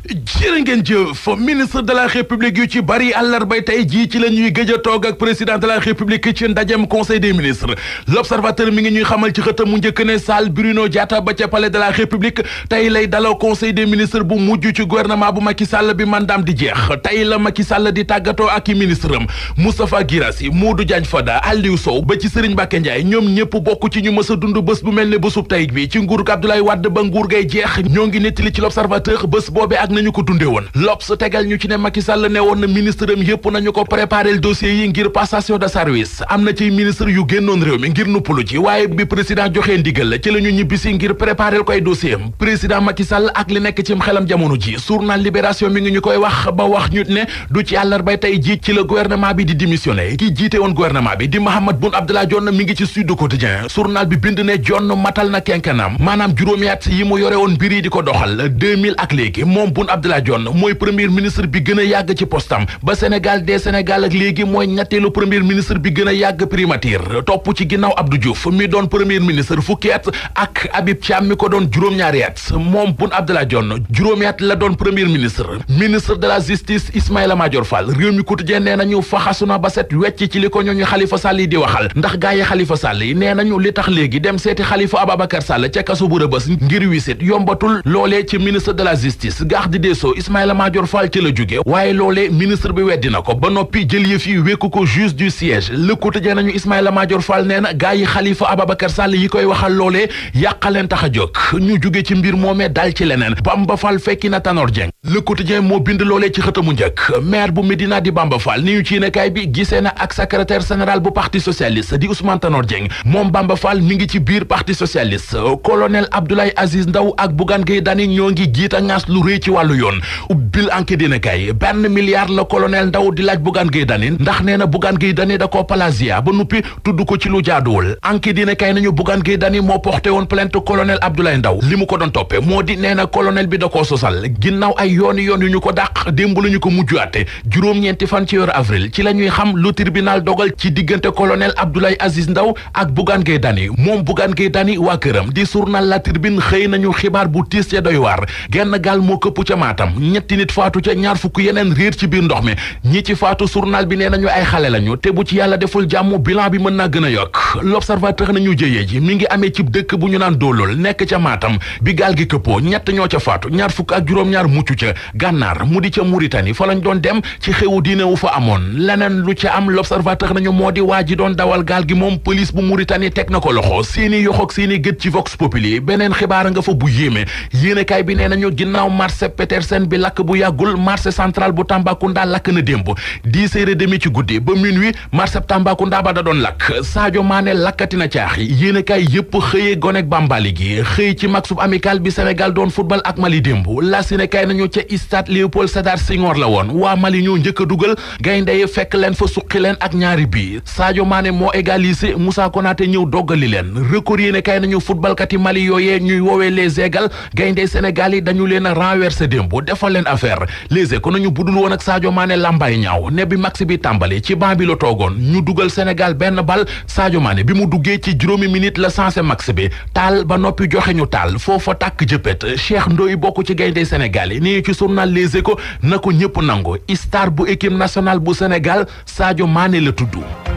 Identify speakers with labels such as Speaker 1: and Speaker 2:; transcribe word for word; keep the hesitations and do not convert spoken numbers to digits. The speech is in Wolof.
Speaker 1: jërë ngeen jëf ministre de la république yu ci bari àllarbay tey jii ci la ñuy gëj a toog ak président de la république ci ndajem conseil des ministres l'observateur mi ngi ñuy xamal ci xëtam mu njëkk ne salle Bruno Diatta ba ca palais de la république tey lay daloo conseil des ministres bu mujj ci gouvernement bu Macky Sall bi mandaam di jeex tey la Macky Sall di tàggatoo ak i ministre am Moustapha Guirassy Modou Diagne Fada Aliou Sow ba ci Serigne Mbacké Ndiaye ñoom ñëpp bokk ci ñu mës a dund bés bu mel ne bésub tey bi ci nguurug Abdoulaye Wade ba nguur gay jeex ñoo ngi nettali ci l'observateur bés boobee ak nañu ko dundee woon L'Obs tegal ñu ci ne Macky Sall ne woon na ministre am yëpp nañu ko préparer le dossier yi ngir passation de service am na ci ministre yu génnoon réew mi ngir nuppalu ci waaye bi président joxee ndigal la ci la ñu ñibbisi ngir préparer koy dossier am président Macky Sall ak li nekk cim xelam jamono ji journal Libération mi ngi ñu koy wax ba wax ñu ne du ci àllarbay tey ji ci la gouvernement bi di démissionné ki jiite woon gouvernement bi di Mahammed Boun Abdallah Dionne mi ngi ci Sud Quotidien journal bi bind ne Dionne matal na kenkanam maanaam juróomi at yi mu yore woon mbir yi di ko doxal deux mille ak léegi moom Boun Abdallah Dionne mooy premier ministre bi gën a yàgg ci postam ba Sénégal des Sénégal ak léegi mooy ñetteelu premier ministre bi gën a yàgg primature topp ci ginnaaw Abdou Diouf mi doon premier ministre fukki at ak Habib Thiam mi ko doon juróom-ñaari at moom Boun Abdallah Dionne juróomi at la doon premier ministre ministre de la justice Ismaïla Madior Fall réew mi quotidien nee nañu faxasu na ba set wecc ci li ko ñooñu Khalifa Sall yi di waxal ndax gaa yi Khalifa Sall yi nee nañu li tax léegi dem seeti Khalifa Ababacar Sall ca kaso bu Rebeuss ngir wisit yombatul loolee ci ministre de la justice garde des Sceaux Ismaïla Madior Fall ci la jóge waaye loolee ministre bi weddi na ko ba noppi jël yëf yi wékku ko juge du siège Le Quotidien nañu Ismaïla Madior Fall nee na gaa yi Khalifa Ababacar Sall yi koy waxal loolee yàqaleen tax a jóg ñu jóge ci mbir moomee dal ci leneen Bamba Fall fekki na Tanor Dieng Le Quotidien moo bind loolee ci xëtamu njëkk maire bu Médina di Bamba Fall ni ñu ci yéenekaay bi gisee na ak secrétaire général bu parti socialiste di Ousmane Tanor Dieng moom Bamba Fall mi ngi ci biir parti socialiste colonel Abdoulaye Aziz Ndaw ak Bougane Gueye Dany ñoo ngi jiita ngaas lu rëy ci wàllu yoon ubbil enquête dina kay benn milliard la colonel Ndaw di laaj Bougane Gueye Dany ndax nee na Bougane Gueye Dany da ko plagiat ba nuppi tudd ko ci lu jaaduwul enquête dina kay nañu Bougane Gueye Dany moo porté woon plainte colonel Abdoulaye Ndaw li mu ko doon toppe moo di nee na colonel bi da koo sosal ginnaaw ay yooni yoon yu ñu ko dàq démb la ñu ko mujjuwaate juróom-ñeenti fan ci weeru avril ci la ñuy xam lu tribunal dogal ci diggante colonel Abdoulaye Aziz Ndaw ak Bougane Gueye Dany moom Bougane Gueye Dany waa këram di journal La Tribune xëy nañu xibaar bu tiis ca doy waar genn gaal moo këpp ca Matam ñetti nit faatu ca ñaar fukk yeneen réer ci biir ndox mi ñi ci faatu journal bi nee nañu ay xale lañu te bu ci yàlla deful jàmm bilan bi mën naa gën a yokk l'observateur nañu jëyee ji mi ngi amee ci dëkk bu ñu naan Doolol nekk ca Matam bi gaal gi këppoo ñett ñoo ca faatu ñaar fukk ak juróom-ñaar mucc ca gànnaar mu di ca Mauritanie fa lañ doon dem ci xewu diine wu fa amoon leneen lu ca am l'observateur nañu moo di waa ji doon dawal gaal gi moom police bu Mauritanie teg na ko loxo seeni yoxoog seeni gët ci Vox Populi beneen xibaar nga fa bu yéeme yéenekaay bi nee nañu ginnaaw marché Petersen bi lakk bu yàggul marché central bu Tambacounda lakk na démb dix heures et demi ci guddi ba minuit marché Tambacounda ba da doon lakk Sadio Mané lakkati na caaxi yéenekaay yëpp xëyee gonek Bambali gi xëy ci match amical bi Sénégal doon football ak Mali démb la Sénégal nañu ca stade Léopold Sédar Senghor la woon waa Mali ñoo njëkk a dugal gaynde yi fekk leen fa suqi leen ak ñaari bii Sadio Mané moo égalisé Moussa Konaté ñëw doggali leen record yéenekaay nañu footballkat yi Mali yooyee ñuy woowee les Aigles gaynde Sénégal yi dañu leen a renversé démb defal leen affaire les Échos nañu budul woon ak Sadio Mané lambay ñaaw ne bi max bi tàmbali ci banc bi la toogoon ñu dugal Sénégal benn bal Sadio Mané bi mu duggee ci juróomi minute la sensé max bi taal ba noppi joxe ñu taal foofa tàkk jëppét Cheikh Ndoye bokk ci gaynde Sénégal yi nii ci journal les Échos na ko ñëpp nangu star bu équipe nationale bu Sénégal Sadio Mané la tudd